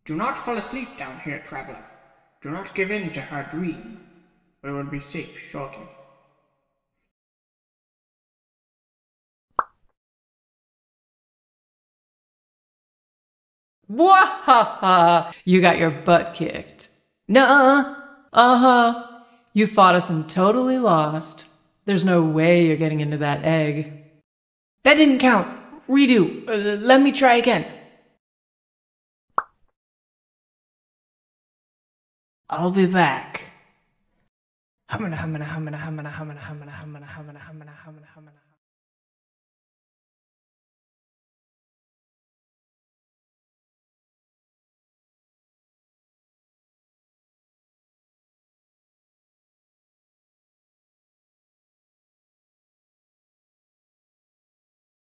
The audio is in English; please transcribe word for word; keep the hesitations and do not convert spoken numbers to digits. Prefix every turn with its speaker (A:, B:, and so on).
A: Do not fall asleep down here, traveler. Do not give in to her dream. We will be safe shortly.
B: Wahaha! You got your butt kicked. Nuh-uh. Uh-huh. You fought us and totally lost. There's no way you're getting into that egg.
A: That didn't count. Redo. Uh, let me try again. I'll be back. Humana, humana, humana, humana, humana, humana, humana, humana, humana, humana, humana.